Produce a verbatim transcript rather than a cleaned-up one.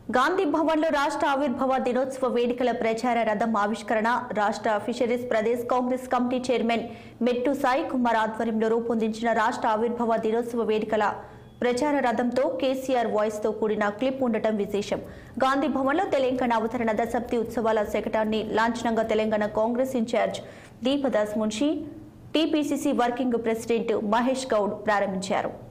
గాంధీ భవన్లో రాష్ట్ర ఆవిర్భావ దినోత్సవ వేడుకల ప్రచార రథం ఆవిష్కరణ రాష్ట్ర fisheries Pradesh Congress committee chairman Mettu Sai Kumar ఆధ్వర్యంలో రూపొందించిన రాష్ట్ర ఆవిర్భావ దినోత్సవ వేడుకల ప్రచార రథంతో కేసీఆర్ వాయిస్ తో కూడిన క్లిప్ ఉండటం విశేషం. గాంధీ భవన్లో తెలంగాణ అవతరణ దశాబ్ది ఉత్సవాల శకటాన్ని లాంఛనంగా Telangana Congress incharge Deepadas Munshi, TPCC working president Mahesh Goud ప్రారంభించారు.